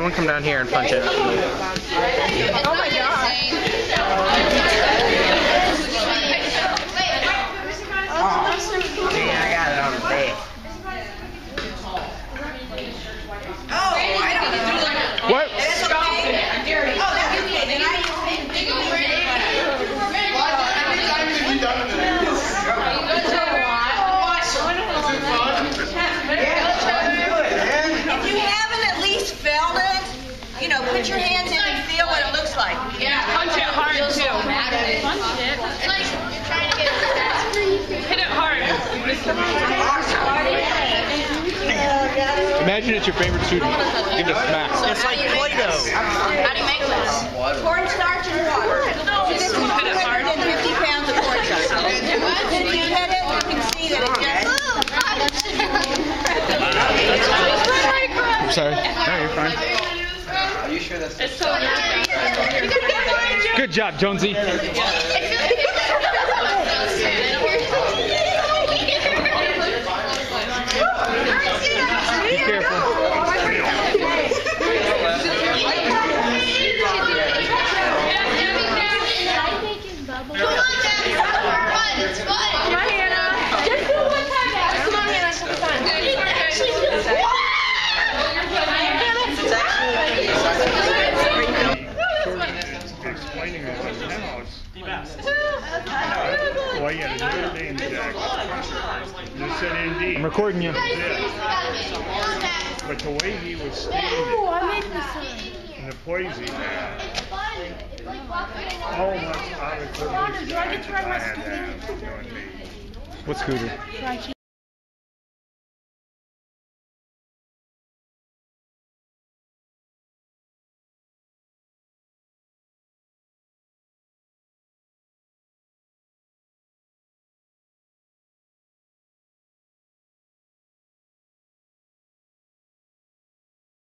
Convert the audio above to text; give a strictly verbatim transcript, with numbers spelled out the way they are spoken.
someone come down here and punch it. Oh my god. Yeah, I got it on the bed. Oh, I don't do like What? that's okay. Oh, that's okay. Then I if you haven't at least felt it, you know, put your hands in and feel what it looks like. Yeah, punch it hard too. Punch it. It's like you're trying to get it. Hit it hard. Imagine it's your favorite student. Give it a smack. It's like Play-Doh. How do you make this? Cornstarch and water. This is two hundred fifty pounds of cornstarch. If you hit it, you can see that it gets... I'm sorry. No, you're fine. Are you sure that's It's so good. Good job, Jonesy. Be careful. Explaining it now, it's well, yeah, there's no name Jack. You said indeed. I'm recording you. Yeah. But the way he was stating it, and the poise he had, oh my God, I couldn't. I had that. What scooter?